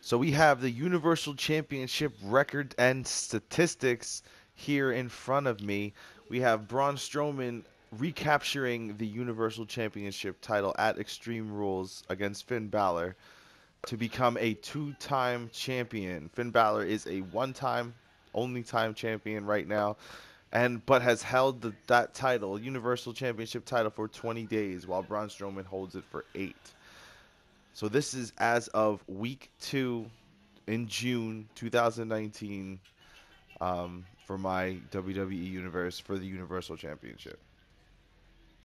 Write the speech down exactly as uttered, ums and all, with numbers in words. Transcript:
So we have the Universal Championship record and statistics here in front of me. We have Braun Strowman recapturing the Universal Championship title at Extreme Rules against Finn Balor to become a two-time champion. Finn Balor is a one-time, only-time champion right now, and but has held the, that title, Universal Championship title, for twenty days, while Braun Strowman holds it for eight. So this is as of week two in June two thousand nineteen, um, for my W W E Universe for the Universal Championship.